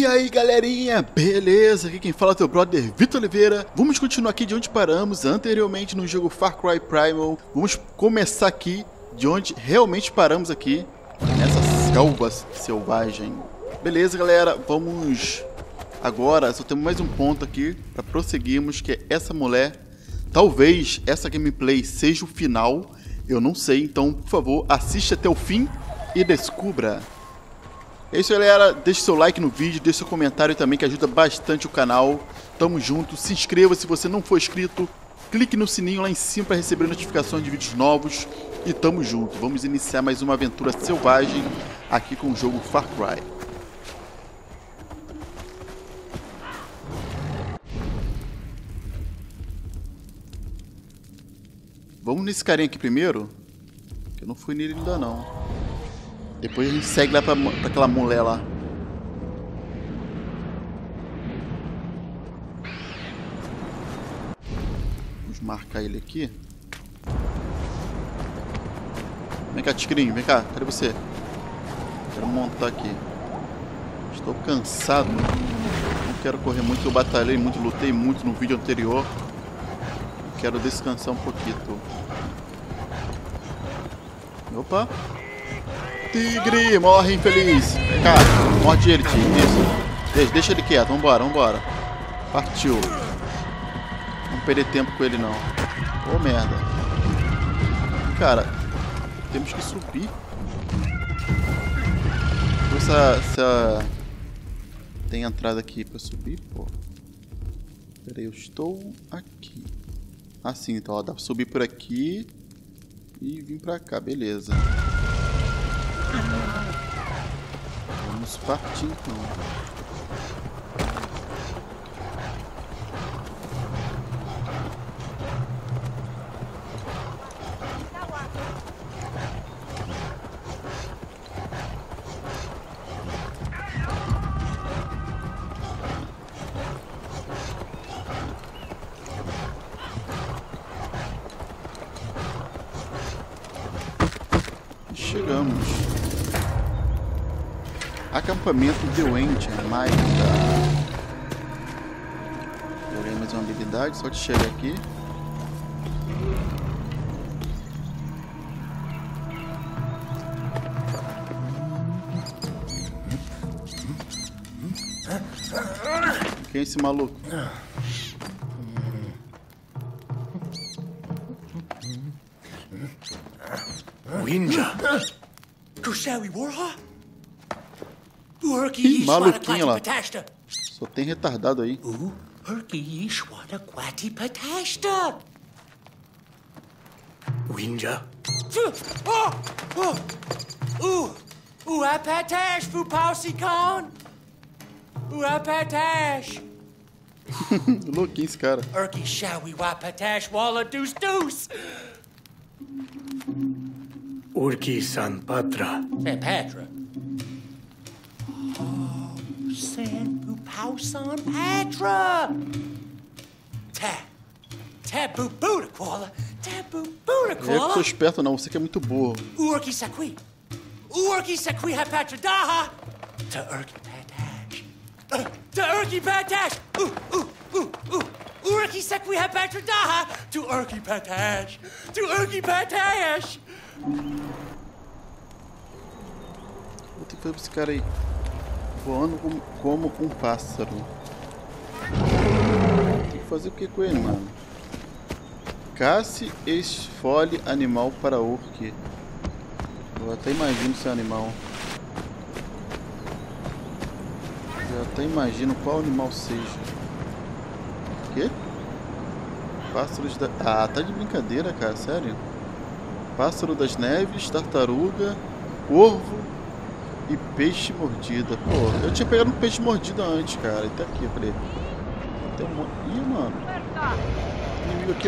E aí galerinha, beleza? Aqui quem fala é teu brother Vitor Oliveira. Vamos continuar aqui de onde paramos anteriormente no jogo Far Cry Primal. Vamos começar aqui de onde realmente paramos aqui, nessa selva selvagem. Beleza galera, vamos agora, só temos mais um ponto aqui para prosseguirmos, que é essa mulher. Talvez essa gameplay seja o final, eu não sei, então por favor assista até o fim e descubra. É isso galera, deixe seu like no vídeo, deixe seu comentário também que ajuda bastante o canal. Tamo junto, se inscreva se você não for inscrito, clique no sininho lá em cima para receber notificações de vídeos novos. E tamo junto, vamos iniciar mais uma aventura selvagem aqui com o jogo Far Cry. Vamos nesse carinha aqui primeiro, que eu não fui nele ainda não. Depois a gente segue lá pra aquela mulher lá. Vamos marcar ele aqui. Vem cá, tigrinho, vem cá, cadê você? Quero montar aqui. Estou cansado. Não quero correr muito, eu batalhei muito, lutei muito no vídeo anterior. Quero descansar um pouquinho. Opa! Tigre, morre infeliz. Vem cá, morde ele, tigre. Isso. Deixa ele quieto, vambora, vambora. Partiu. Não perder tempo com ele não. Ô merda. Cara, temos que subir. Essa... Tem entrada aqui pra subir, pô. Pera aí, eu estou aqui. Assim, então, ó, dá pra subir por aqui e vir pra cá, beleza. Vamos partir então. Chegamos. Acampamento de Wendt, mais Peguei mais uma habilidade, só de chegar aqui. Quem é esse maluco? Winja. Kushawi Warha? Ih, maluquinho lá. Só tem retardado aí. Winja. Apatash, Fupausikon. Apatash. Louquinho esse cara. Urki Shawi Wapatash Walla Deuce Deuce. Urki San Patra. San Patra. Oh, San Pupausan Patra. Tabu Buddha Koala. Tabu Buddha Eu que sou Koala. esperto não, você que é muito burro. Urki Sakwi. Urki Sakwi Hapatra Daha. To Urki Patash. To Urki Patash. Urki Sakwi Hapatra Daha. To Urki Patash. To Urki Patash. Vou ter que fazer pra esse cara aí. Voando como um pássaro. Tem que fazer o que com ele, mano? Casse e esfole animal para orc. Eu até imagino esse animal. Eu até imagino qual animal seja. O quê? Pássaros da... Ah, tá de brincadeira, cara, sério? Pássaro das neves, tartaruga, corvo e peixe mordida. Pô, eu tinha pegado um peixe mordida antes, cara. E tá aqui, peraí. Tem um monte... Ih, mano. Tem inimigo aqui,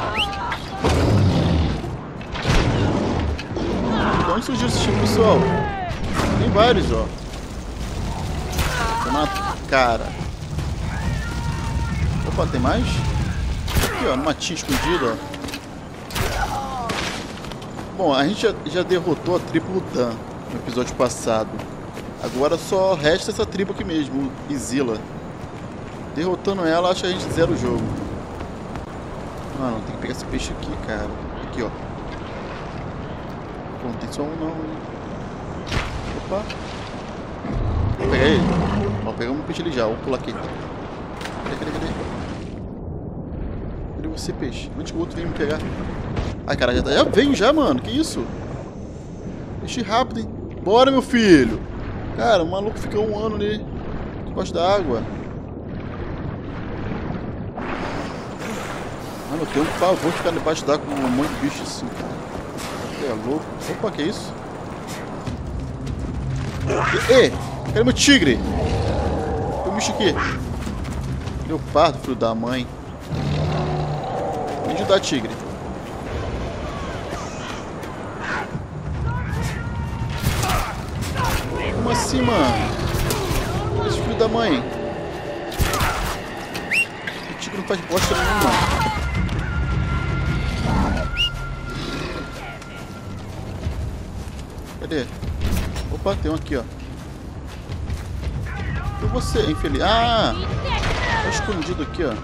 ó. De onde surgiu esse tipo, pessoal? Tem vários, ó. Toma na cara. Opa, tem mais? Aqui, ó, no matinho escondido, ó. Bom, a gente já derrotou a tribo Dan no episódio passado. Agora só resta essa tribo aqui mesmo, Izila. Derrotando ela, acho que a gente zera o jogo. Mano, tem que pegar esse peixe aqui, cara. Aqui, ó. Pô, não tem só um não, hein? Opa. Vou pegar ele. Ó, pegamos um peixe ali já. Vamos pular aqui. Cadê? Cadê você, peixe? Onde que o outro veio me pegar? Ai, cara, já veio já, mano. Que isso? Peixe rápido, hein? Bora, meu filho. Cara, o maluco fica um ano ali debaixo da água. Mano, eu tenho um pavor de ficar debaixo d'água com um monte de bicho assim, cara. Você é louco? Opa, que isso? Ei, cadê meu tigre? Tem um bicho aqui. Leopardo, filho da mãe. Me ajudar, tigre. Como assim, mano? Esse filho da mãe. O tigre não faz bosta nenhuma. Cadê? Opa, tem um aqui, ó. E você, infeliz? Ah! Tá escondido aqui, ó.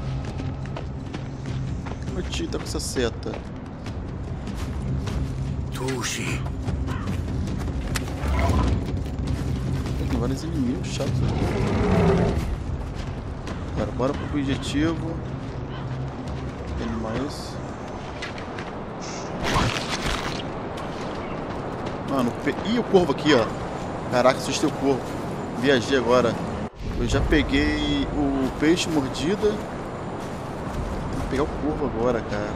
Meu tio tá com essa seta. Tushi. Tem vários inimigos chatos aqui. Cara, bora pro objetivo. Tem mais. Mano, ih, o corvo aqui, ó. Caraca, assustei o corvo. Viajei agora. Eu já peguei o peixe mordida. Vou pegar o corvo agora, cara.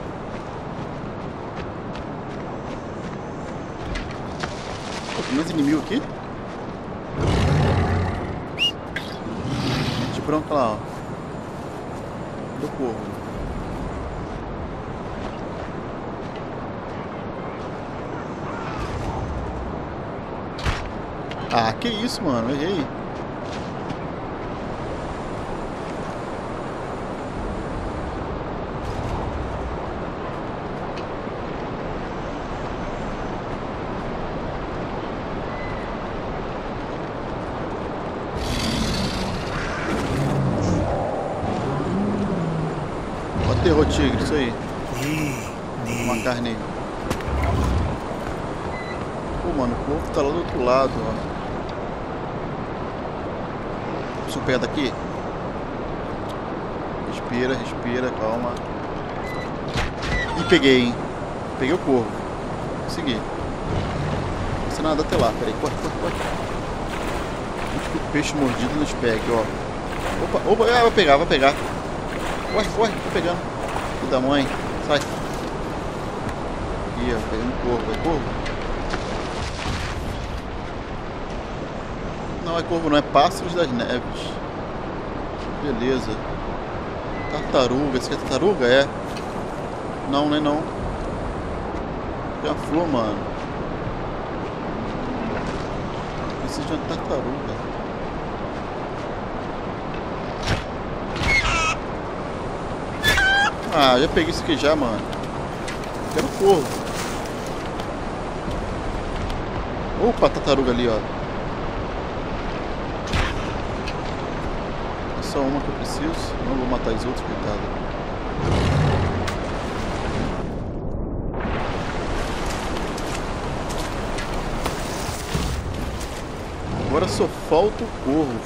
Pô, tem mais inimigo aqui? De branco lá, ó. Do corvo. Ah, que isso, mano. Errei. Ó, terror tigre, isso aí. Uma carne aí. Pô, mano, o corpo tá lá do outro lado, ó. Preciso pegar daqui. Respira, respira, calma. E peguei, hein? Peguei o corvo. Consegui. Não sei nada até lá. Peraí, corre. Antes que o peixe mordido nos pegue, ó. Opa, vai pegar. Corre, tô pegando. Filho da mãe. Sai. Aqui, ó, pegando o corvo. É corvo? Não é corvo, não, é pássaros das neves. Beleza. Tartaruga, esse aqui é tartaruga? É. Não, né não. Tem uma flor, mano. Preciso de uma tartaruga. Ah, já peguei isso aqui já, mano. Quero corvo. Opa, tartaruga ali, ó. Só uma que eu preciso, não vou matar os outros, coitado. Agora só falta o corvo.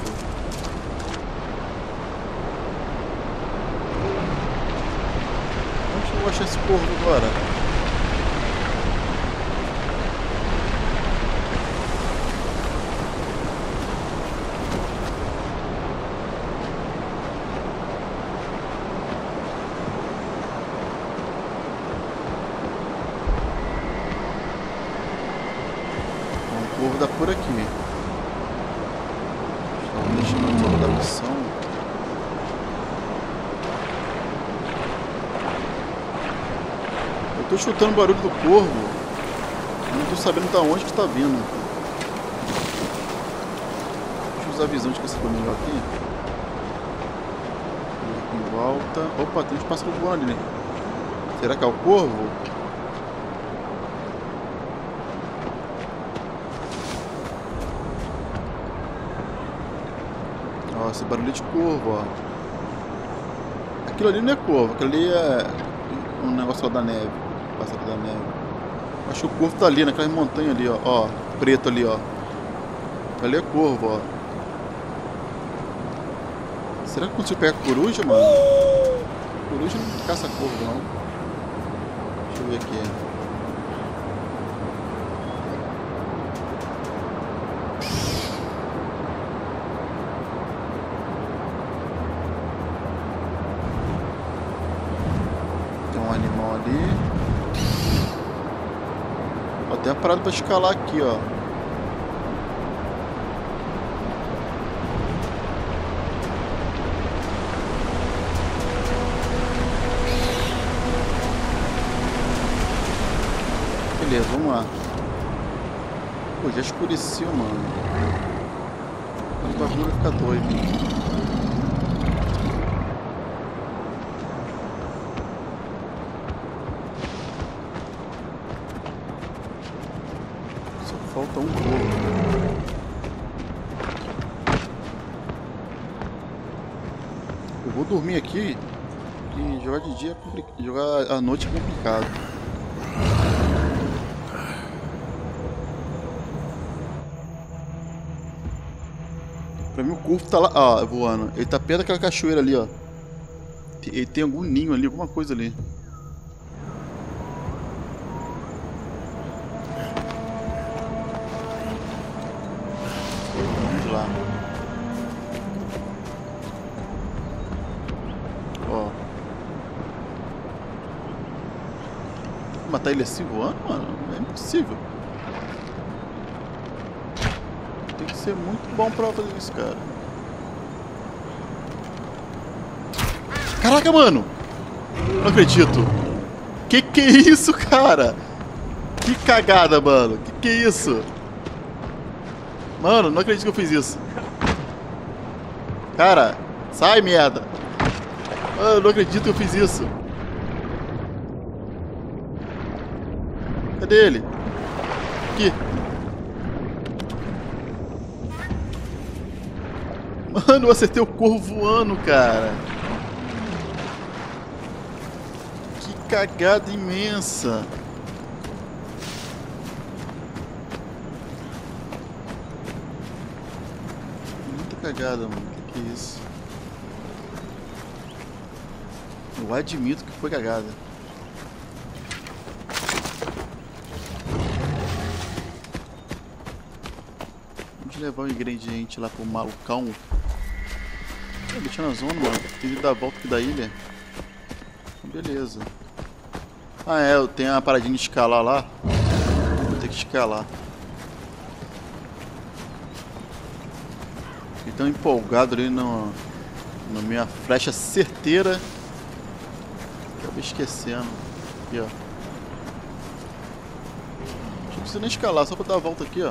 Onde eu vou achar esse corvo agora? O corvo dá por aqui. Estamos deixando o jogo da missão. Eu tô escutando o barulho do corvo. Eu não tô sabendo de onde que tá vindo. Deixa eu usar a visão de que esse foi melhor aqui. Em volta. Opa, tem uns pássaros voando ali. Será que é o corvo? Nossa, barulho de corvo, ó. Aquilo ali não é corvo, aquilo ali é um negócio lá da neve. Pássaro da neve. Acho que o corvo tá ali, naquela montanha ali, ó. Ó, preto ali, ó. Ali é corvo, ó. Será que eu consigo pegar coruja, mano? Coruja não caça corvo, não. Deixa eu ver aqui. Tem um animal ali. Ó, tem uma parada pra escalar aqui, ó. Beleza, vamos lá. Pô, já escureceu, mano. O bagulho vai ficar doido. Só falta um corvo. Eu vou dormir aqui. E jogar de dia é complicado. Jogar à noite é complicado. Pra mim o corvo tá lá, ó, voando. Ele tá perto daquela cachoeira ali, ó. Ele tem algum ninho ali, alguma coisa ali. Vamos lá. Ó. Matar ele assim voando, mano? É impossível. Tem que ser muito bom pra fazer isso, cara. Caraca, mano! Não acredito. Que é isso, cara? Que cagada, mano. Que é isso? Mano, não acredito que eu fiz isso. Cara, sai, merda. Mano, não acredito que eu fiz isso. Cadê ele? Aqui. Mano, eu acertei o corvo voando, cara. Que cagada imensa. Muita cagada, mano. Que é isso? Eu admito que foi cagada. Vamos levar o ingrediente lá pro malucão. Deixa na zona, mano. Tem que dar a volta aqui da ilha. Beleza. Ah, é. Eu tenho uma paradinha de escalar lá. Vou ter que escalar. Fiquei tão empolgado ali na minha flecha certeira. Acabei esquecendo. Aqui, ó. Não precisa nem escalar, só pra dar a volta aqui, ó.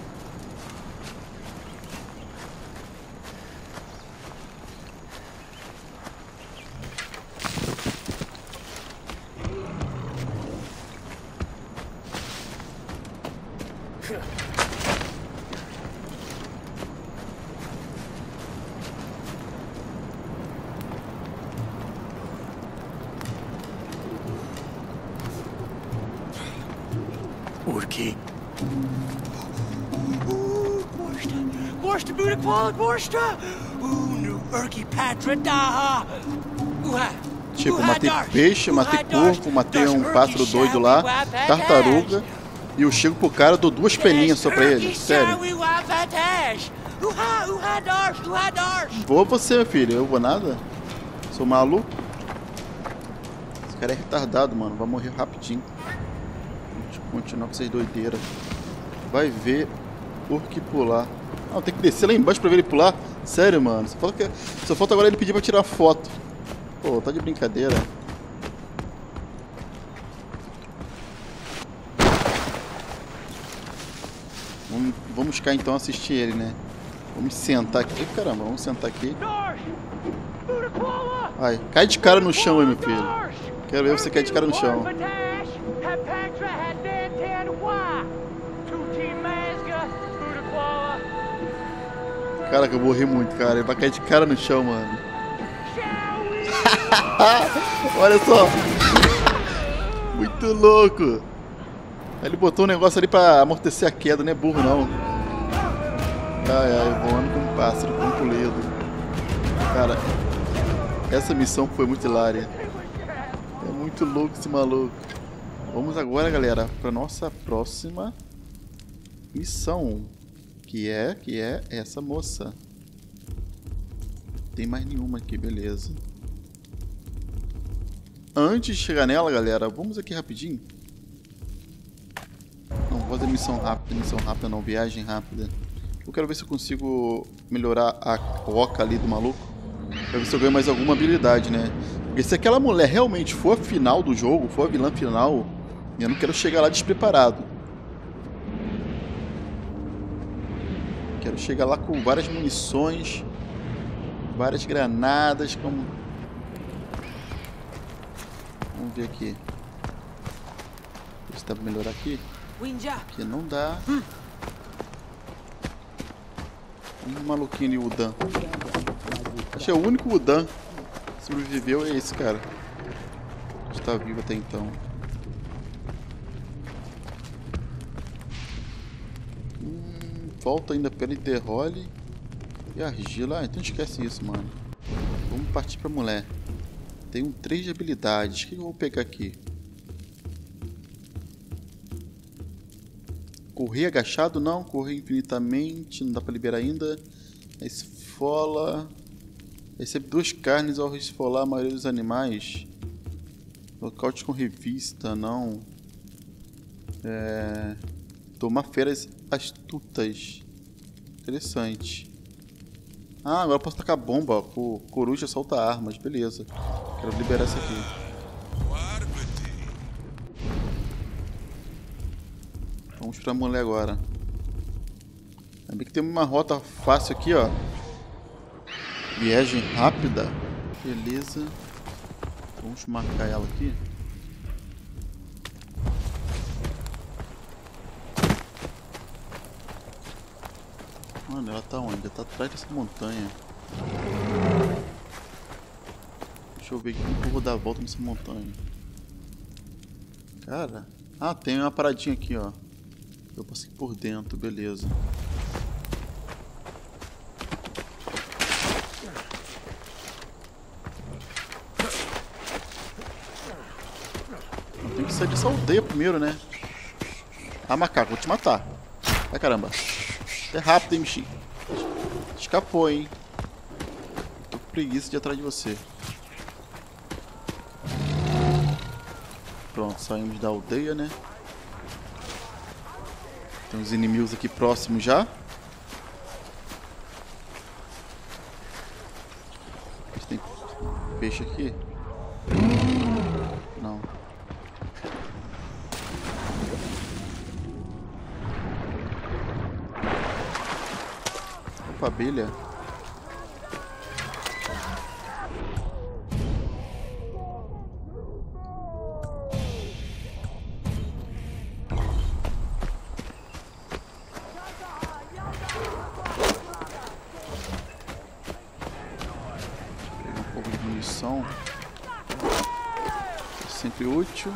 Urki. Gosta buda qual gosta. Nu Urki Patra Daha. Tipo, matei peixe, matei corvo, matei um pássaro doido lá, tartaruga. E eu chego pro cara, dou duas peninhas só pra ele. Sério. Boa você, meu filho. Eu vou nada? Sou maluco? Esse cara é retardado, mano. Vai morrer rapidinho. Deixa eu continuar com essas doideiras. Vai ver o que pular. Não, tem que descer lá embaixo pra ver ele pular. Sério, mano. Só falta agora ele pedir pra tirar foto. Pô, tá de brincadeira. Vamos cá então assistir ele, né? Vamos sentar aqui. Caramba, vamos sentar aqui. Ai, cai de cara no chão aí, meu filho. Quero ver você cair de cara no chão. Caraca, eu vou rir muito, cara. Ele vai cair de cara no chão, mano. Olha só. Muito louco. Ele botou um negócio ali pra amortecer a queda, não é burro, não. Ai, ai, voando como um pássaro, como um puleiro. Cara, essa missão foi muito hilária. É muito louco esse maluco. Vamos agora, galera, pra nossa próxima missão. Que é essa moça. Tem mais nenhuma aqui, beleza. Antes de chegar nela, galera, vamos aqui rapidinho. Não, vou fazer missão rápida não, viagem rápida. Eu quero ver se eu consigo melhorar a oca ali do maluco. Pra ver se eu ganho mais alguma habilidade, né? Porque se aquela mulher realmente for a final do jogo, for a vilã final, eu não quero chegar lá despreparado. Quero chegar lá com várias munições, várias granadas, como... Vamos ver aqui. Ver se dá pra melhorar aqui. Aqui não dá. Um maluquinho ali, o Udan. Acho que é o único Udan que sobreviveu, é esse cara. Está vivo até então. Falta ainda Peliterrole e argila. Ah, então esquece isso, mano. Vamos partir pra mulher. Tenho 3 de habilidades. O que eu vou pegar aqui? Correr agachado? Não. Correr infinitamente. Não dá pra liberar ainda. Esfola. Recebe 2 carnes ao esfolar a maioria dos animais. Nocaute com revista? Não. Tomar feras astutas. Interessante. Ah, agora eu posso tacar bomba. O coruja solta armas. Beleza. Quero liberar essa aqui. Vamos pra mulher agora. Ainda bem que tem uma rota fácil aqui, ó. Viagem rápida. Beleza. Vamos marcar ela aqui. Mano, ela tá onde? Ela tá atrás dessa montanha. Deixa eu ver aqui como eu vou dar a volta nessa montanha. Cara. Ah, tem uma paradinha aqui, ó. Eu passei por dentro, beleza. Eu tenho que sair dessa aldeia primeiro, né? Ah, macaco, vou te matar. Ai, caramba. É rápido, hein, bichinho. Escapou, hein. Tô com preguiça de ir atrás de você. Pronto, saímos da aldeia, né? Tem uns inimigos aqui próximos já. Tem peixe aqui? Não. Opa, abelha. Sempre útil.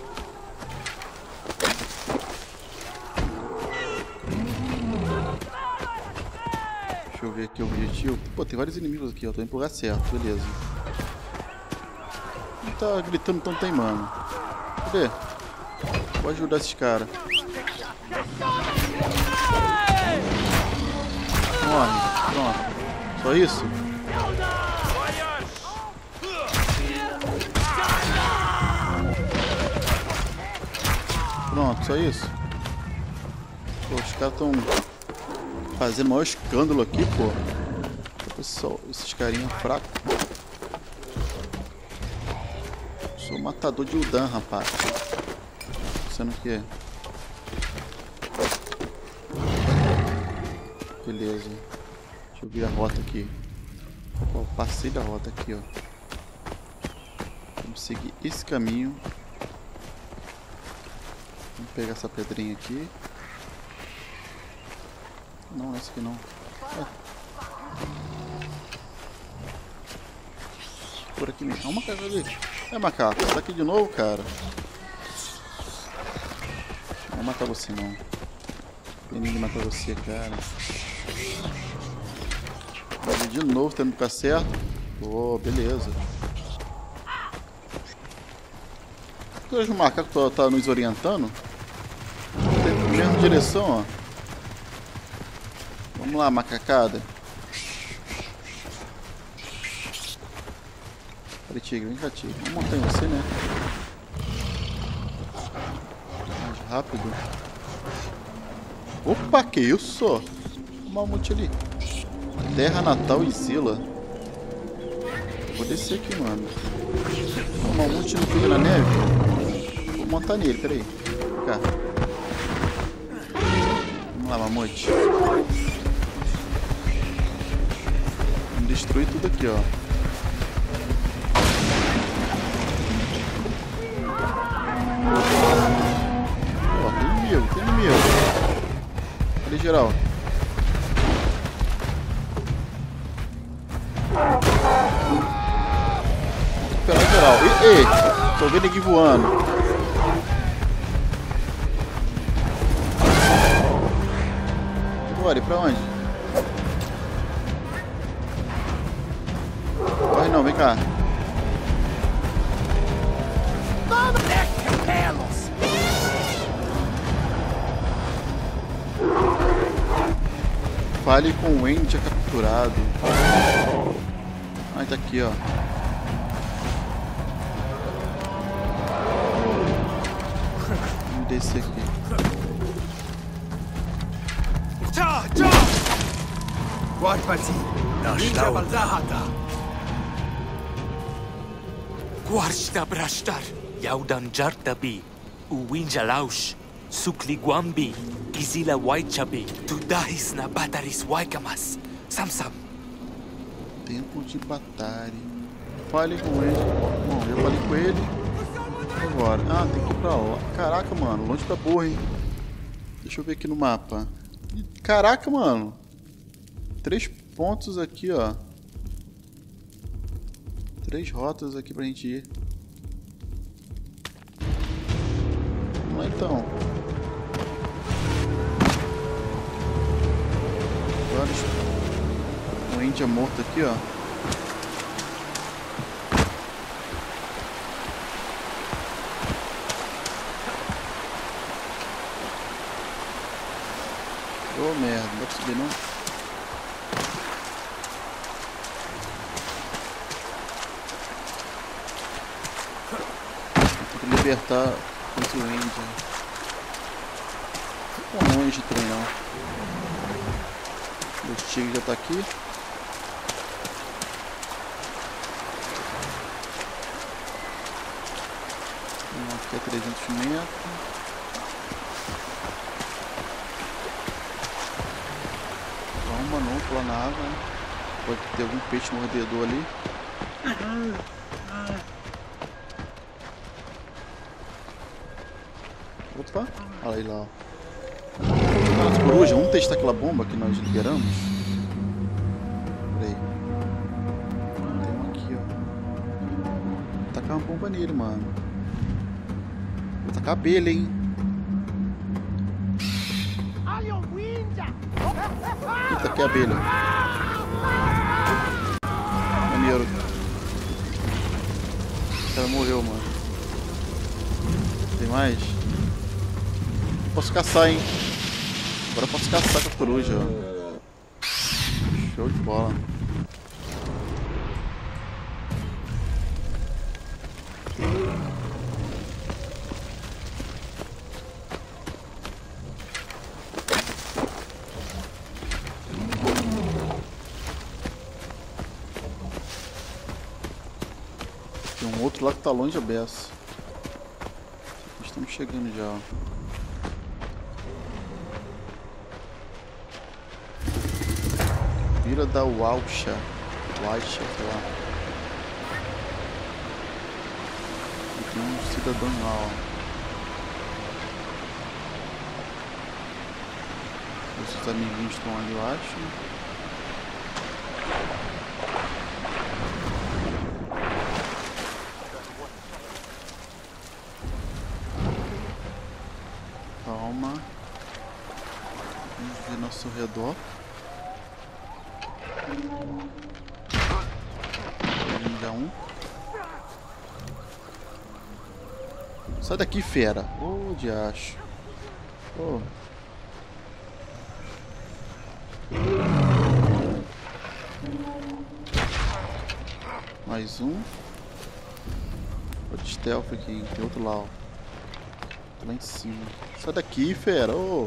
Deixa eu ver aqui o objetivo. Pô, tem vários inimigos aqui, ó. Tô indo pro lugar certo, beleza. Não tá gritando tanto teimando. Cadê? Vou ajudar esses caras. Morre. Pronto. Só isso? Pronto, só isso. Pô, os caras estão fazendo o maior escândalo aqui, pô. Pessoal, esses carinha fracos. Sou matador de Udan, rapaz. Pensando o que? Beleza. Deixa eu ver a rota aqui. Ó, passei da rota aqui, ó. Vamos seguir esse caminho. Vamos pegar essa pedrinha aqui. Não, essa aqui não. Por aqui mesmo. Olha o macaco ali. É, macaco, você tá aqui de novo, cara? Não vou matar você, não. Tem ninguém matar você, cara. Vai de novo, tendo que ficar certo. Pô, beleza. Por que o macaco tá nos orientando? Tem na mesma direção, ó. Vamos lá, macacada. Peraí, tigre, vem cá, tigre. Vamos montar em você, né? Mais rápido. Opa, que isso? O mamute ali. Terra natal e Zila. Vou descer aqui, mano. O mamute não fica na neve? Vou montar nele, peraí. Vem cá. Vamos lá, mamute. Vamos destruir tudo aqui, ó. Ó, tem inimigo, tem inimigo. Cadê geral? Recuperar geral. Ei, tô vendo aqui voando. Bora, pra onde? Corre não, vem cá. Fale com o Wendy capturado. Ah, tá aqui, ó. Vamos descer aqui. Guarda brastar, Yaudan Jartabi, Uwinja Laush, Sukli Guambi, Izila Waichabi, Tudahis na Bataris Waikamas, Samsam. Tempo de Batari. Fale com ele. Bom, eu falei com ele. Agora. Ah, tem que ir pra lá. Caraca, mano. Longe da porra, hein. Deixa eu ver aqui no mapa. Caraca, mano. 3 pontos aqui, ó. 3 rotas aqui pra gente ir. Vamos lá, então. Agora, um índia morto aqui, ó. Ô, merda, não dá pra subir não. Tem que libertar esse índia. Não longe de trem não. O tigre já tá aqui. Aqui é 300 metros. Uma não lá na água, né? Pode ter algum peixe mordedor ali. Opa, olha aí lá, ó. As corujas, vamos testar aquela bomba que nós liberamos. Peraí. Tem uma aqui, ó. Vou tacar uma bomba nele, mano. Vou tacar a abelha, hein. Eita, aqui é a abelha. Maneiro. O cara morreu, mano. Tem mais? Posso caçar, hein? Agora eu posso caçar com a coruja, ó. Show de bola. Tem um outro lá que tá longe a beça. Estamos chegando já, ó. Vila da Walsha, sei lá. E tem um cidadão lá, ó. Esses amiguinhos estão ali, eu acho. ao redor. Ninja 1. Sai daqui, fera. Ô, diacho. Ô. Mais um. Vou de stealth aqui. Tem outro lá, ó. Lá em cima. Sai daqui, fera. Ô.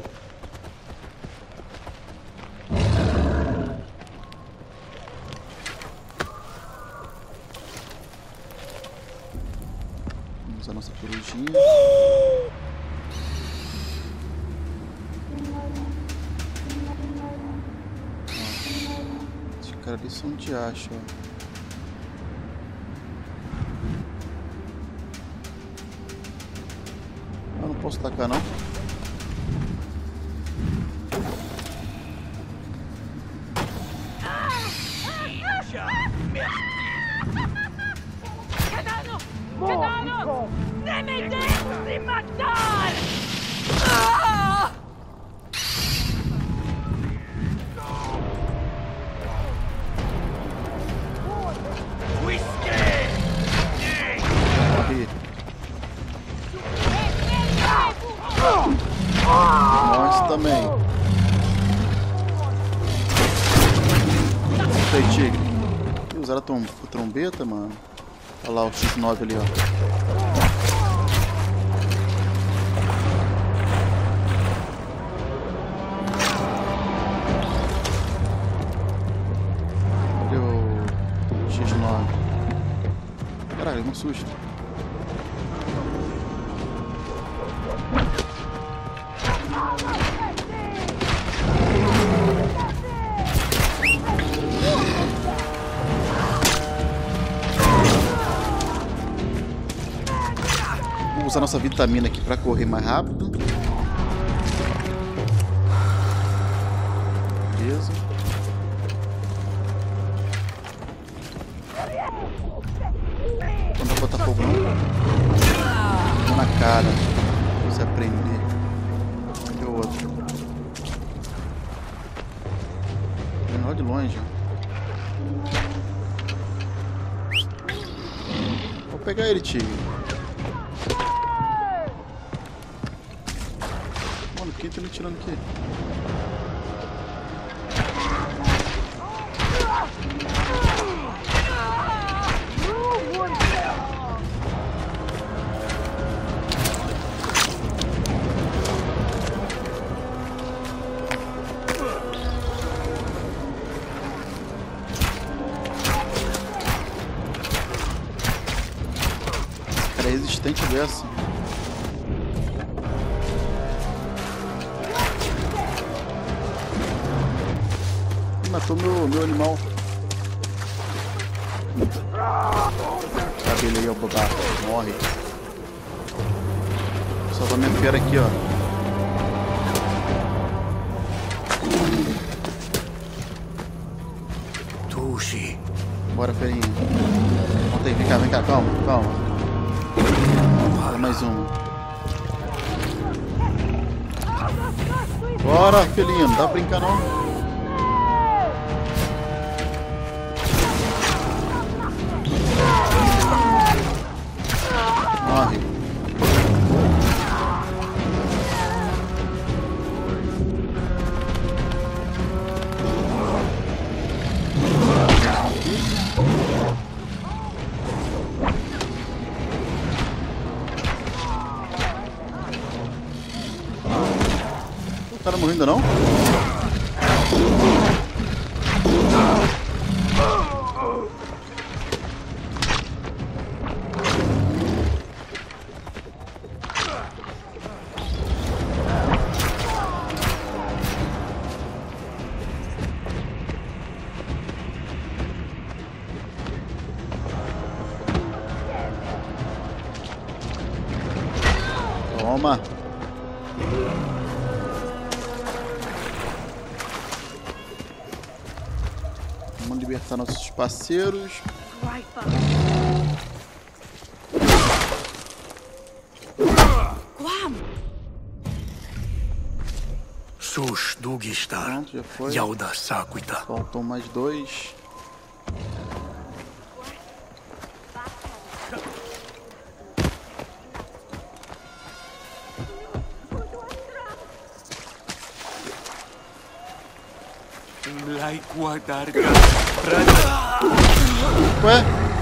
Vamos a nossa corujinha. Esses caras ali são de acho, ó. Não posso tacar, não. Canano! Ne mi devi matar! Morri. Nós também. Sei, tigre. Ih, usaram a trombeta, mano. Olha lá o X9 ali, ó. Olha o X9. Caralho, um susto. Vou usar nossa vitamina aqui pra correr mais rápido. Beleza. Não dá pra botar fogo não. Na cara. Pra você aprender. Cadê o outro? Menor de longe. Vou pegar ele, tigre. Mano, quem tá me tirando aqui? Cara, é resistente dessa. Matou meu animal. Cabelo aí, ó, bobaca. Morre. Só pra minha fera aqui, ó. Tushi. Bora, ferinha. Volta aí, vem cá, calma, calma. Olha mais uma. Bora, felinho, não dá pra brincar não. Morre. O cara morreu ainda não? Toma. Vamos libertar nossos parceiros. Sus Dugistar. Pronto, já foi. Yauda Saquita. Faltam mais 2. Ué?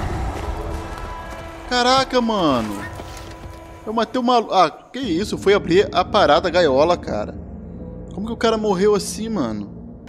Caraca, mano. Eu matei uma... Ah, que isso? Foi abrir a parada, a gaiola, cara. Como que o cara morreu assim, mano?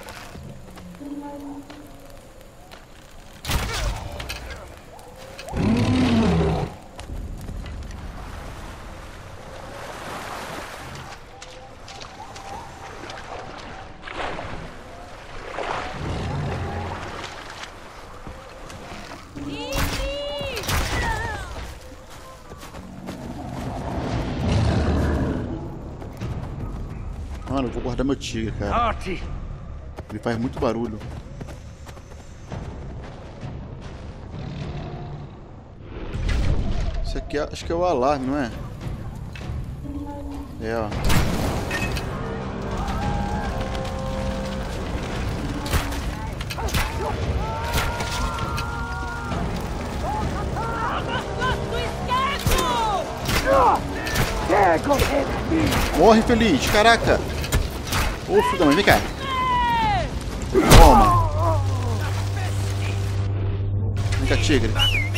Mano, eu vou guardar meu tigre, cara. Arti. Ele faz muito barulho. Isso aqui acho que é o alarme, não é? É, ó. Morre, infeliz! Caraca! Ô, filho da mãe, vem cá! Toma! Vem cá, tigre!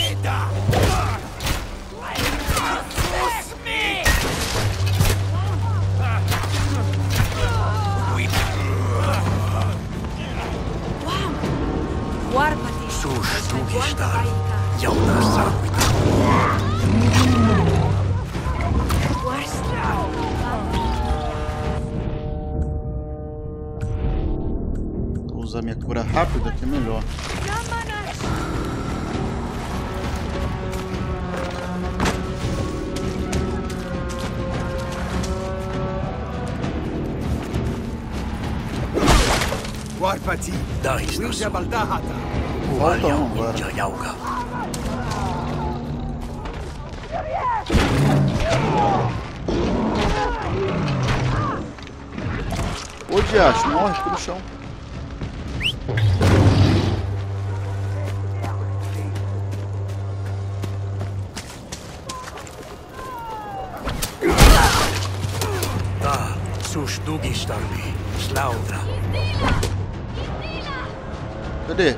Sus Dugistar. Yauda Saquita. Vou usar minha cura rápida, que é melhor. Warpati. Dahistas. Falta um agora. Ninja Yauga. Ô, diacho, morre, fica no chão. Da Sus Dugistarbi. Slaudra. Cadê?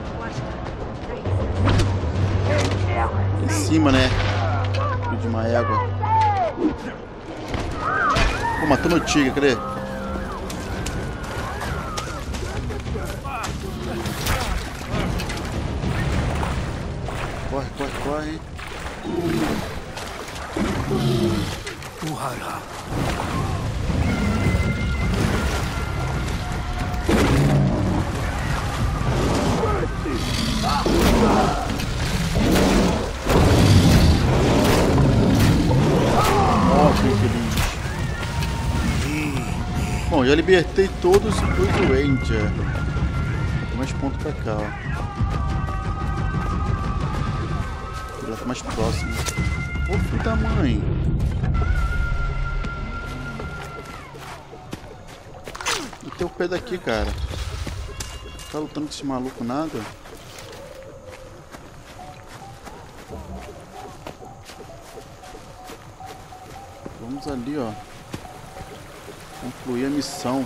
Em cima, né? Filho de uma égua. Pô, matou meu tigre, cadê? Corre, corre, corre. Uhara. Bom, já libertei todos os Ranger. Tem mais ponto pra cá, ó. Ele tá mais próximo. Ô, filho da mãe. Não tem o pé daqui, cara. Tá lutando com esse maluco nada. Vamos ali, ó. Concluir a missão.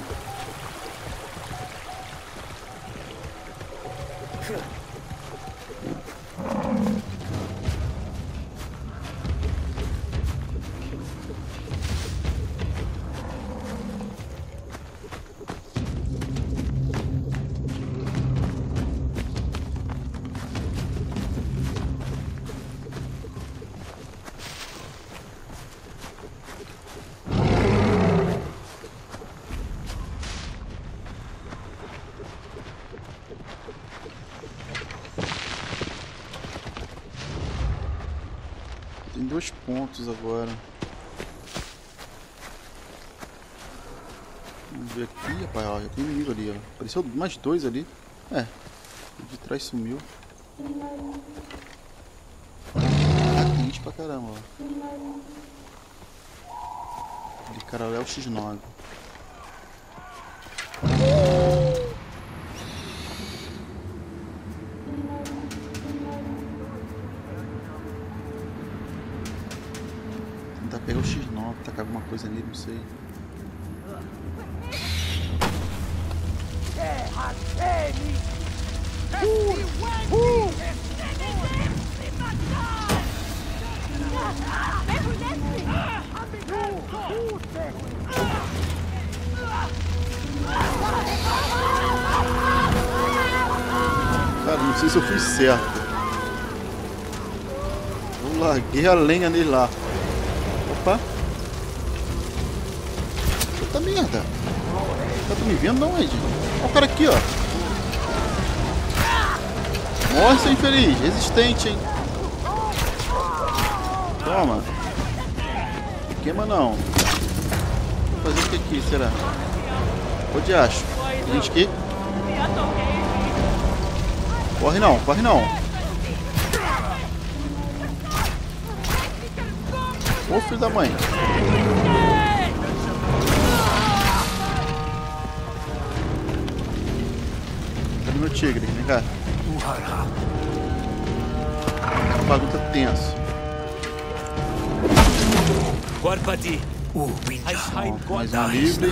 Tem 2 pontos agora. Vamos ver aqui, rapaz, ó, já tem inimigo ali, ó. Apareceu mais 2 ali. É, o de trás sumiu. Tá quente pra caramba, ó. Aquele cara lá é o X9. tentar pegar o X9, tacar alguma coisa nele, não sei. Cara, não sei se eu fiz certo. Eu larguei a lenha nele lá. Opa! Puta merda! Tá me vendo não, Ed? Olha o cara aqui, ó. Morre, seu infeliz! Resistente, hein? Toma! Não queima não. Vou fazer o que aqui, será? Onde acho? Gente aqui? Corre não, corre não. Ô filho da mãe. Cadê meu tigre? Vem cá. Bagunça tenso. Warpati. Mais um livre.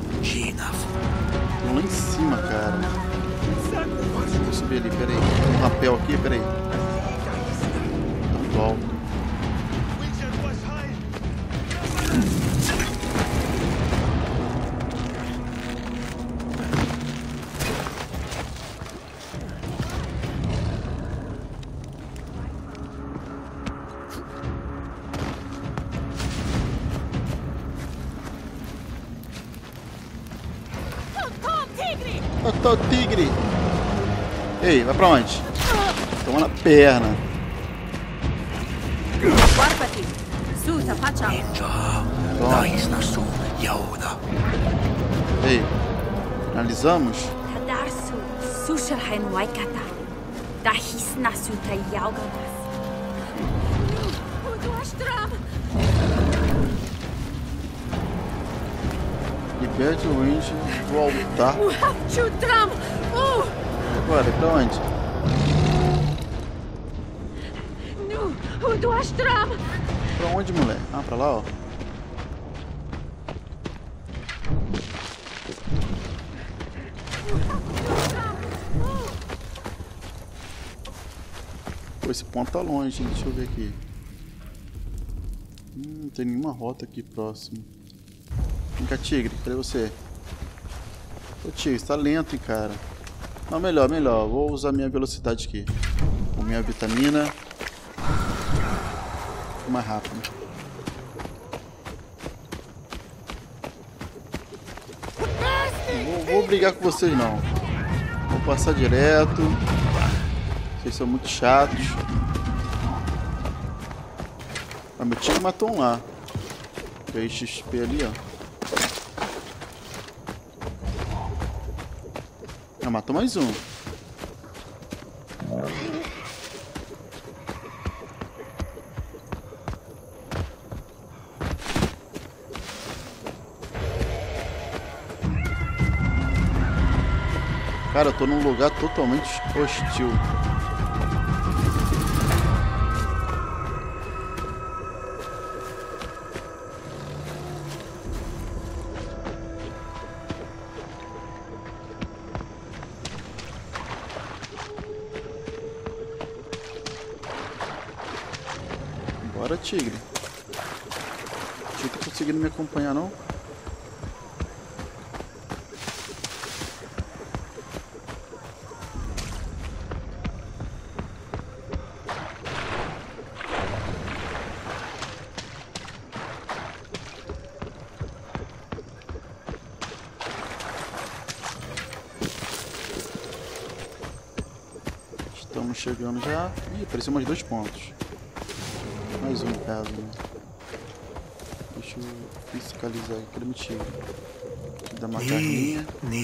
Tô lá em cima, cara. Deixa eu subir ali, peraí. Tem um rapel aqui, peraí. Então volta. Tô tigre! Ei, vai pra onde? Toma na perna. Warpati, Susa, Pacha. Ei, analisamos? Tadarsu, Susharhen Waikata. Dahisna Suta Yauganas. Uduastram! Liberte o índio do altar. Chutram! Agora, pra onde? No, Uduastram! Pra onde, moleque? Ah, pra lá, ó. Pô, esse ponto tá longe, hein? Deixa eu ver aqui. Não tem nenhuma rota aqui próximo. Vem cá, tigre, cadê você? Ô tigre, você tá lento, hein, cara. Não, melhor. Vou usar minha velocidade aqui. Com minha vitamina. Fico mais rápido. Não vou brigar com vocês, não. Vou passar direto. Vocês são muito chatos. Ah, meu tigre matou um lá. Peguei XP ali, ó. Ah, matou mais um. Cara, eu tô num lugar totalmente hostil. Bora, tigre. O tigre tá conseguindo me acompanhar, não? Estamos chegando já. Ih, apareceu mais 2 pontos. Mais um em casa, né? Deixa eu fiscalizar aqui. Cadê meu tigre? Aqui dá uma carninha.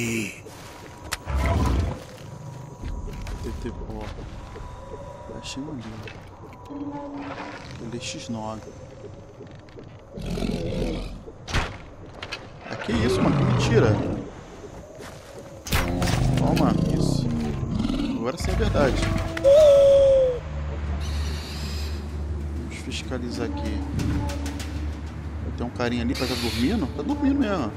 PT pó. Achei um ali. Ele X9. Ah, que isso, mano? Que mentira. Toma, isso. Agora sim é verdade. Vamos fiscalizar aqui. Tem um carinha ali pra estar dormindo? Tá dormindo mesmo.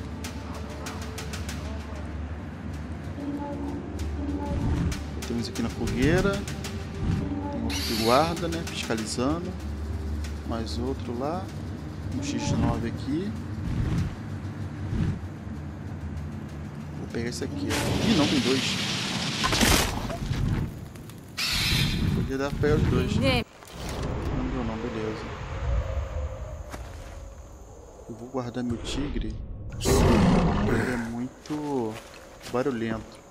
Temos aqui na fogueira. Tem outro que guarda, né? Fiscalizando. Mais outro lá. Um X9 aqui. Vou pegar esse aqui, ó. Ih, não, tem dois. Podia dar pra pegar os dois. Não deu não, beleza. Eu vou guardar meu tigre. Ele é muito barulhento.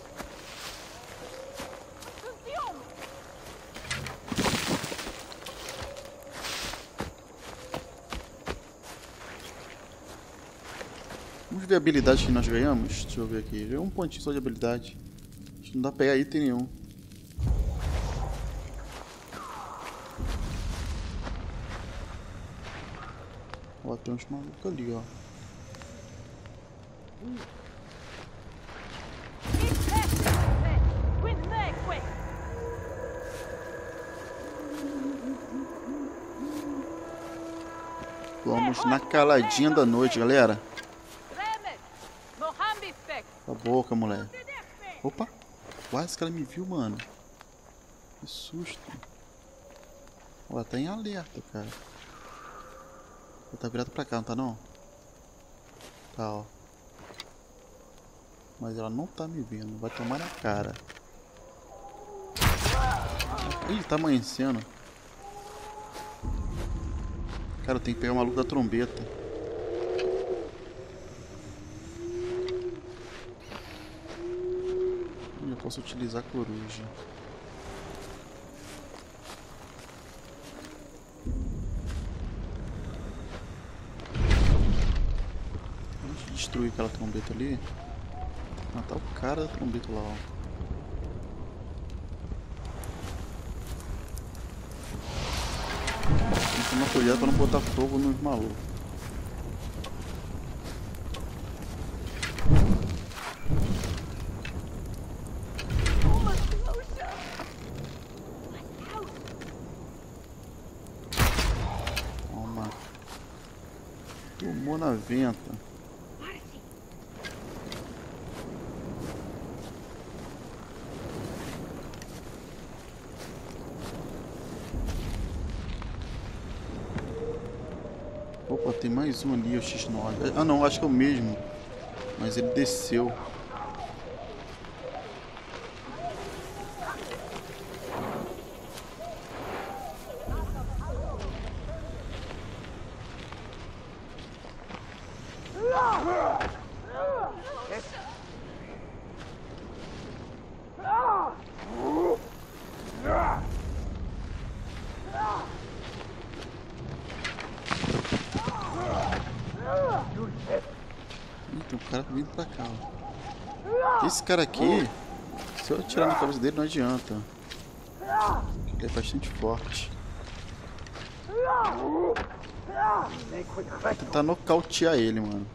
Vamos ver a habilidade que nós ganhamos. Deixa eu ver aqui. Ganhou um pontinho só de habilidade. Acho que não dá pra pegar item nenhum. Ó, tem uns malucos ali, ó. Vamos na caladinha da noite, galera. Cala a boca, moleque. Opa, quase que ela me viu, mano. Que susto. Ela tá em alerta, cara. Ela tá virada pra cá, não tá não? Tá, ó. Mas ela não tá me vendo. Vai tomar na cara. Ih, tá amanhecendo. Cara, eu tenho que pegar o maluco da trombeta. Eu posso utilizar a coruja. Vamos destruir aquela trombeta ali. Matar o cara da trombeta lá, ó. Tem que tomar cuidado pra não botar fogo nos malucos. Toma. Tomou na venta. Opa, tem mais um ali, o X9. Ah não, acho que é o mesmo. Mas ele desceu. Tem um cara vindo pra cá, ó. Esse cara aqui, se eu atirar na cabeça dele não adianta. Ele é bastante forte. Vou tentar nocautear ele, mano.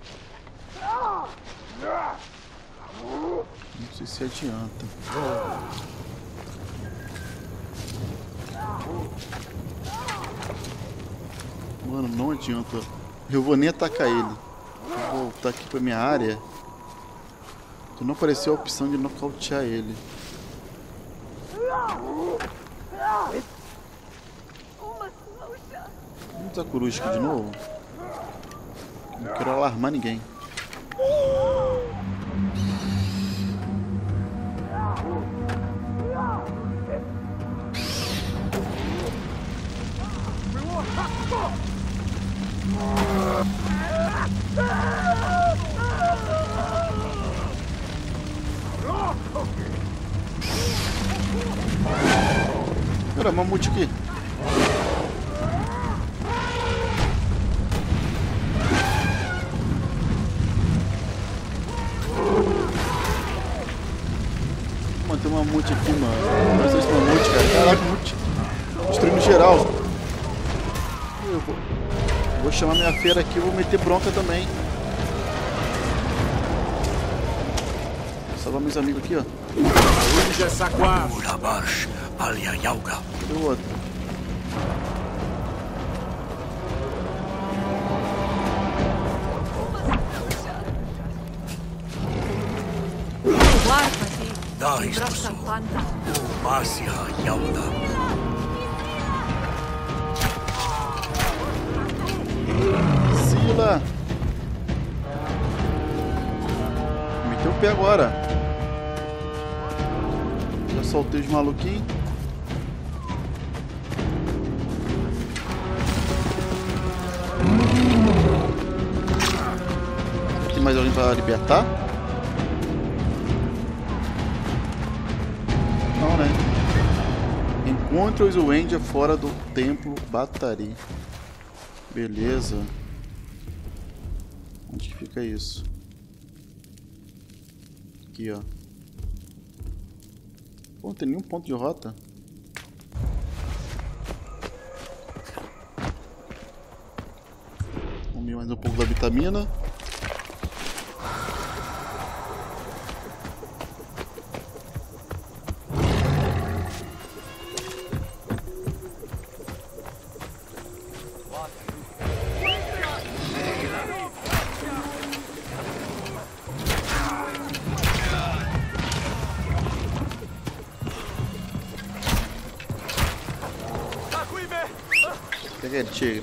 Não sei se adianta. Mano, não adianta. Eu vou nem atacar ele. Vou voltar aqui pra minha área. Que não apareceu a opção de nocautear ele. Vamos usar a coruja aqui de novo. Não quero alarmar ninguém. Olha, mamute aqui. Mano, tem um mamute aqui, mano. Não sei se é mamute, cara. Caraca, mamute. Destruindo geral. Eu vou chamar minha feira aqui e vou meter bronca também. Vou salvar meus amigos aqui, ó. Cadê o outro? Daistusu. Masiha Yauda. Sila. Meteu o pé agora. Já soltei os maluquinhos. Tem mais alguém para libertar? Não, né? Encontre os Wendia fora do templo Batari. Beleza. Onde que fica isso? Aqui, ó. Pô, não tem nenhum ponto de rota. Vamos ver mais um pouco da vitamina. Pega ele, tigre.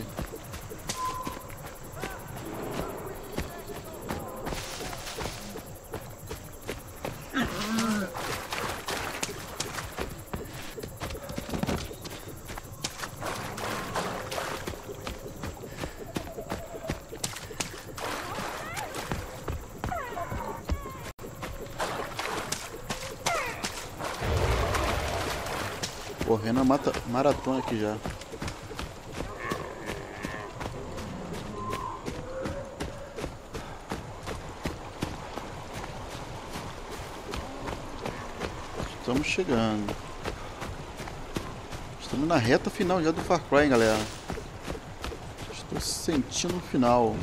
Correndo a maratona aqui já. Estamos chegando. Estamos na reta final já do Far Cry, hein, galera. Estou sentindo o final.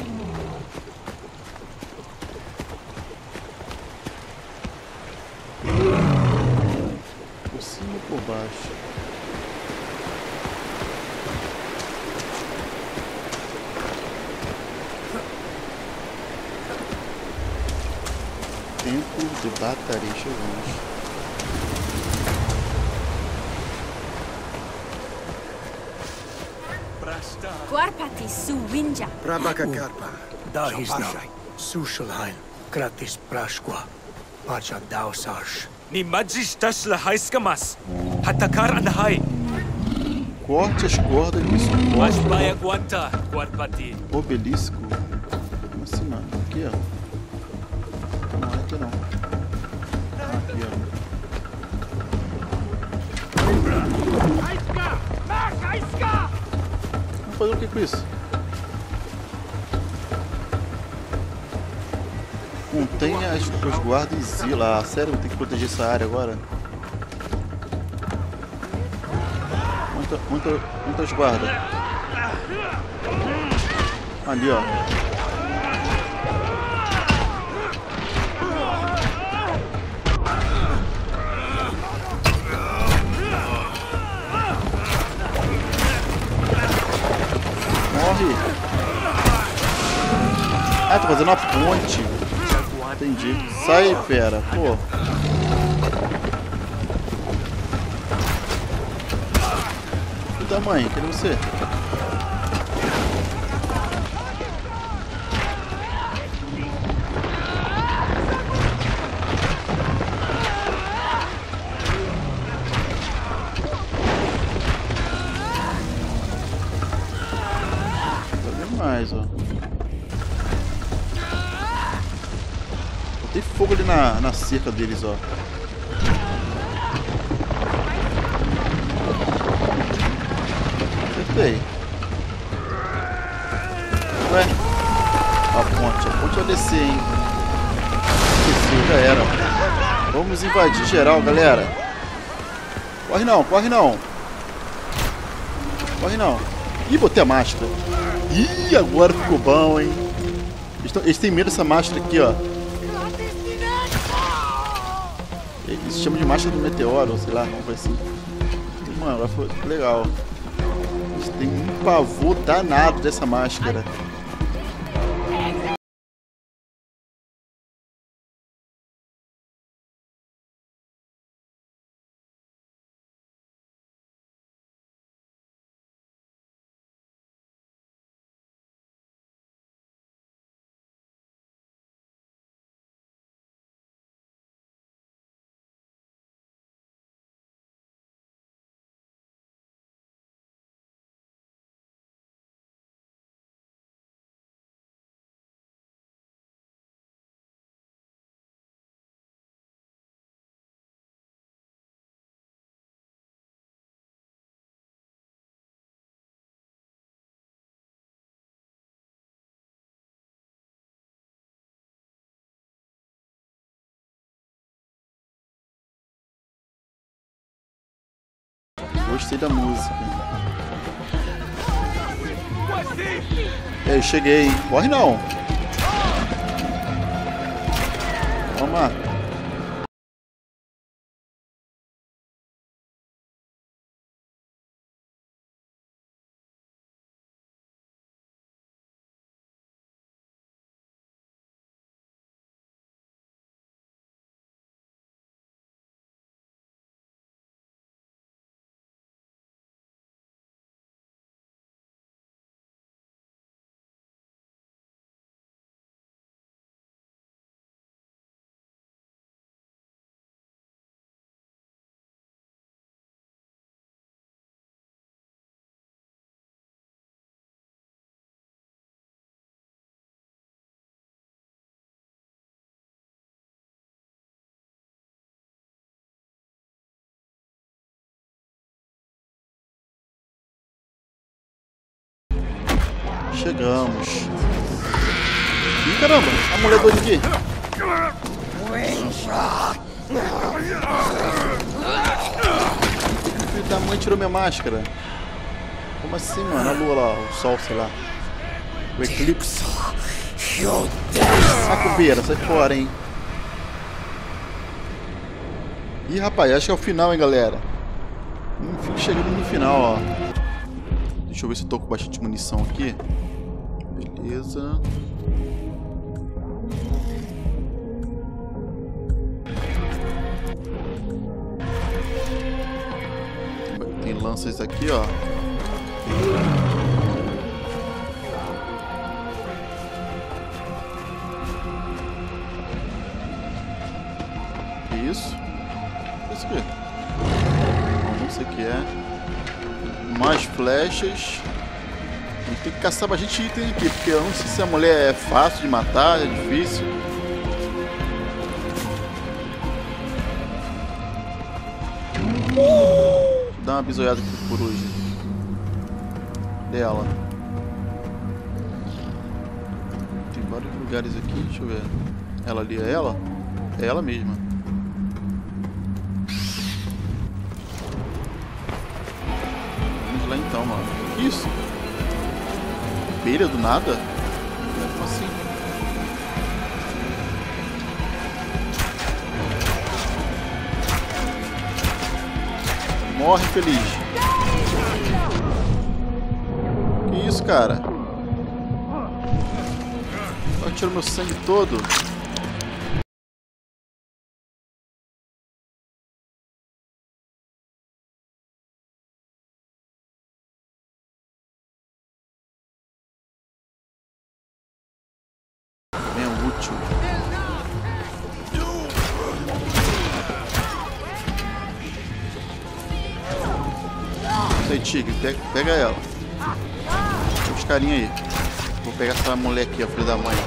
Por cima e por baixo. Templo de Batari, chegamos. Guarpati Suwinja. Prabhakakarpa. Dahisna. Sushalhain. Kratis Prashqua. Pacha Dausarsh. Ni Majistas la Haiskamas. Hatakar Anahai. Corte as cordas de suporte. Masbaya Guanta, Guarpati. Obelisco. Como assim, mano? Aqui, ó. Não, aqui não. Aqui, ó. Vamos fazer o que com isso? Contenha os guardas e Zila. Ah, sério, tem que proteger essa área agora? Muitas guardas. Ali, ó. Morre. Ah, tô fazendo a ponte. Entendi. Sai, fera. Pô. Filho da mãe, cadê você? Tá vendo mais, ó. Tem fogo ali na cerca deles, ó. Acertei. Ué? A ponte vai descer, hein? Esqueci, já era. Vamos invadir geral, galera. Corre não, corre não. Corre não. Ih, botei a máscara. Ih, agora ficou bom, hein? Eles têm medo dessa máscara aqui, ó. Eles chamam de máscara do meteoro, sei lá, não vai assim. Mano, agora foi legal. Eles têm um pavor danado dessa máscara. Gostei da música. E aí, cheguei, hein? Corre não. Toma. Chegamos. Ih, caramba, a mulher doida aqui. Filho da mãe tirou minha máscara. Como assim, mano? A lua lá, o sol, sei lá. O eclipse. Sacubeira, sai fora, hein. Ih, rapaz, acho que é o final, hein, galera. Enfim, chegamos no final, ó. Deixa eu ver se eu tô com bastante munição aqui. Beleza. Tem lanças aqui, ó. Que isso? Isso aqui? Não sei o que é. Mais flechas. A gente tem que caçar bastante item aqui, porque eu não sei se a mulher é fácil de matar, é difícil. Deixa eu dar uma bisoiada aqui por hoje. Dela. Tem vários lugares aqui, deixa eu ver. Ela ali é ela? É ela mesma. Vamos lá então, mano. Que isso? Abelha do nada? Como assim? Morre, feliz. Que isso, cara? Ela tirou meu sangue todo. Bem útil. Isso aí, tigre, pega ela. Tem os carinha aí. Vou pegar essa mulher aqui, ó, filho da mãe.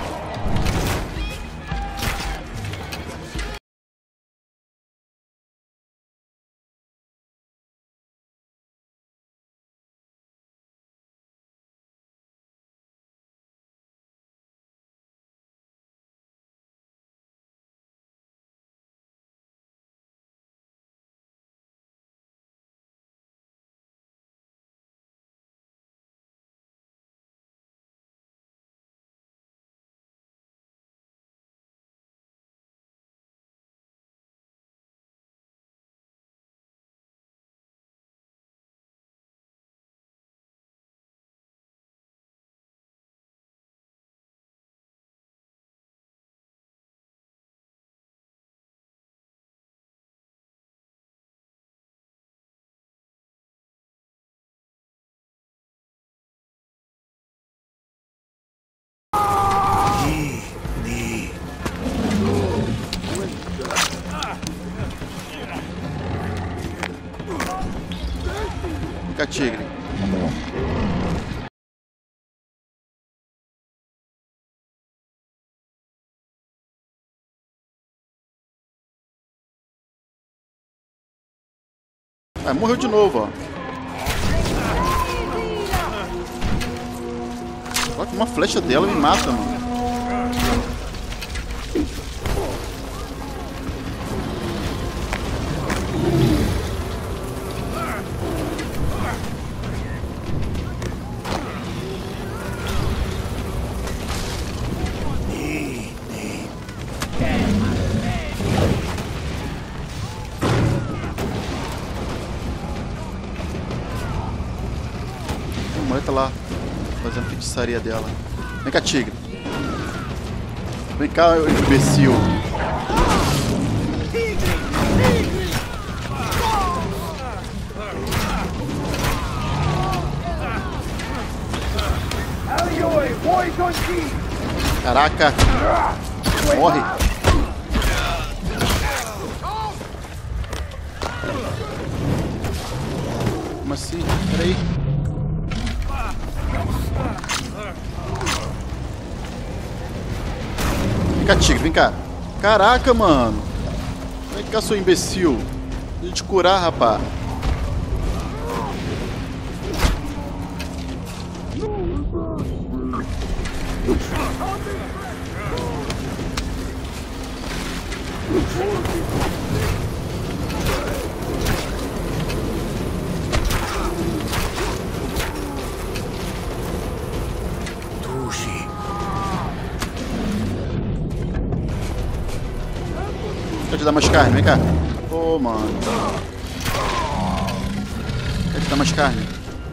Fica, tigre. Ah, morreu de novo, ó. Olha que uma flecha dela me mata, mano. lá, fazendo a feitiçaria dela. Vem cá, tigre. Vem cá, imbecil. Caraca. Morre. Como assim? Peraí. Vem cá, tigre, vem cá. Caraca, mano. Vem cá, seu imbecil. Deixa eu te curar, rapá. Quer te dar mais carne? Vem cá. Ô, mano. Quer te dar mais carne?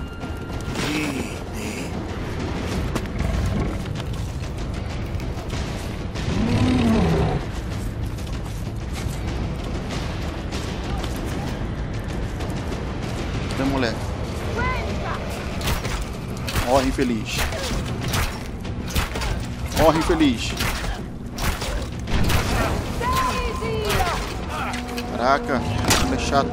Vem, moleque. Morre, infeliz. Morre, infeliz. Caraca, ela é chata.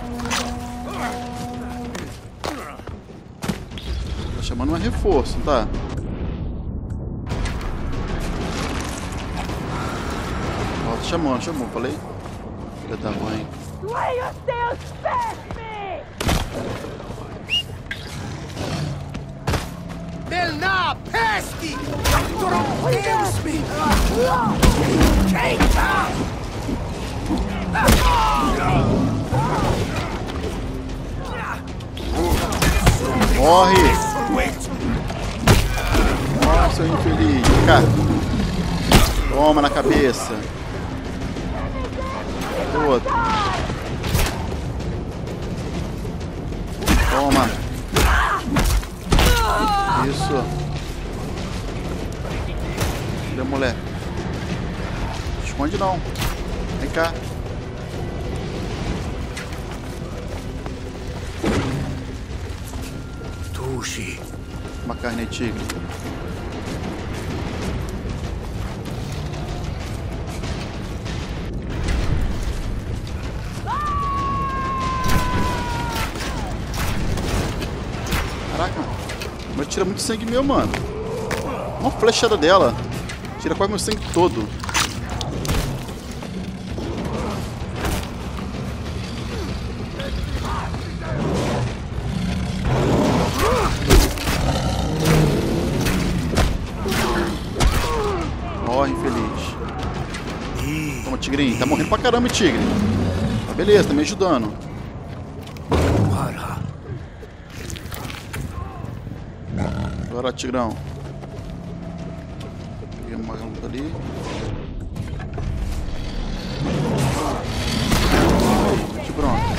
Tá chamando um reforço, não tá? Ó, tá chamou, falei. Filha da mãe. Belna pesti! Deus me! Keita! Morre! Nossa, infeliz. Vem cá. Toma na cabeça. Cadê o outro? Toma. Isso. Filha, moleque. Esconde não. Vem cá. Tushi. Uma carne de tigre. Caraca, mas tira muito sangue meu, mano. Uma flechada dela. Tira quase meu sangue todo. Morre, infeliz. Toma, tigrinho. Tá morrendo pra caramba, tigre. Tá, beleza, tá me ajudando. Agora, tigrão. Peguei uma luta ali. De pronto.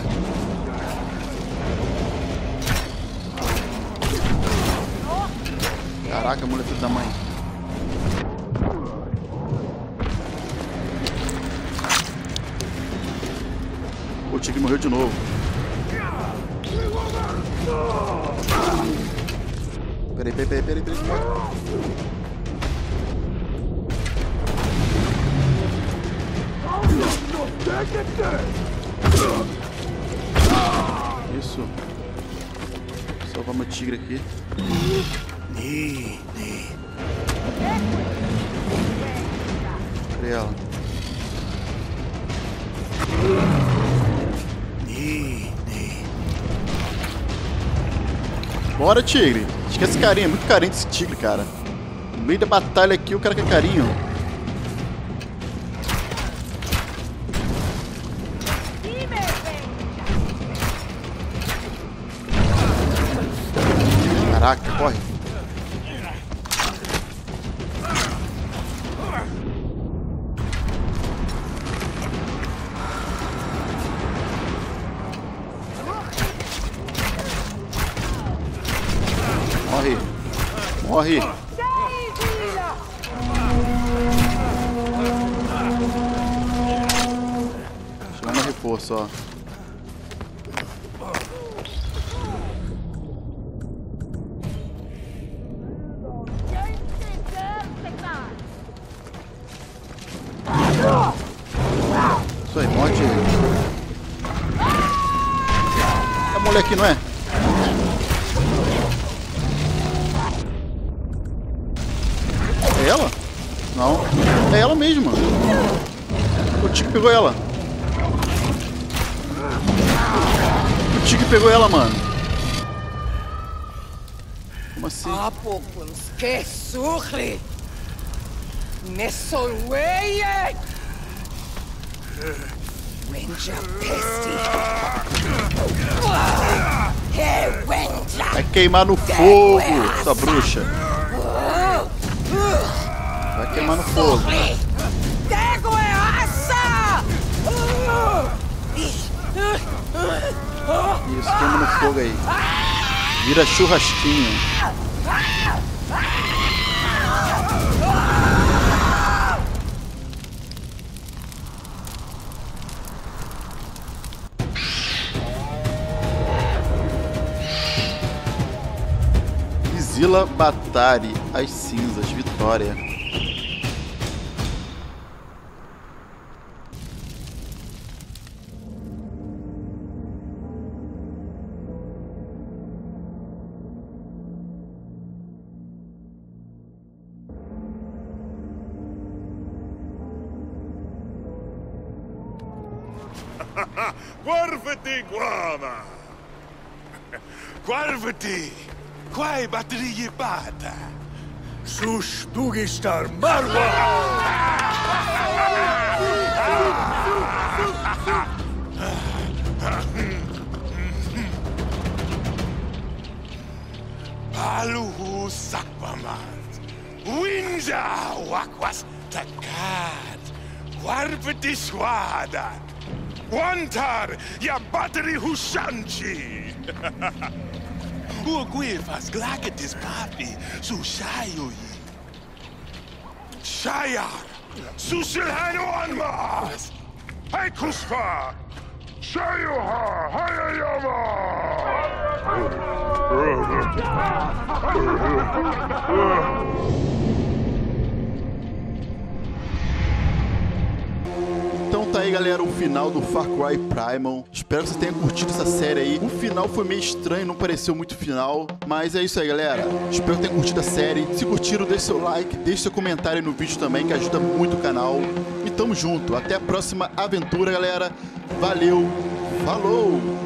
Caraca, mulher filha da mãe. O tigre morreu de novo. Peraí. Isso. Salvar meu tigre aqui. Cadê ela? Bora, tigre. Esquece esse carinho, é muito carente esse tigre, cara. No meio da batalha aqui, o cara quer carinho. Caraca, corre. Morre. Morre. Chama reforço, ó. Isso aí, morte ele. É moleque, não é? É ela? Não. É ela mesma. O Tig pegou ela. O Tig pegou ela, mano. Como assim? Que surre! Nessolweye! Wenja pesti! Vai queimar no fogo, essa bruxa. Vai queimar no fogo. Isso, queima no fogo aí. Vira churrasquinho. Zila Batari, as cinzas, vitória. Guarvati guama! Guarvati! Quai baterie bata! Sus dugistar marwa! Paluhu sakpamat! Winja wakwas takat! Guarvati swadat! Wantar ya battery hushanchi! Uagwe faz glaketis papi su shayui. Shayar! Susilhano anmas! Hai kusfa! Shayuha! Hayayama! Então tá aí, galera, o final do Far Cry Primal. Espero que vocês tenham curtido essa série aí. O final foi meio estranho, não pareceu muito final. Mas é isso aí, galera. Espero que tenham curtido a série. Se curtiram, deixe seu like, deixe seu comentário aí no vídeo também, que ajuda muito o canal. E tamo junto. Até a próxima aventura, galera. Valeu. Falou!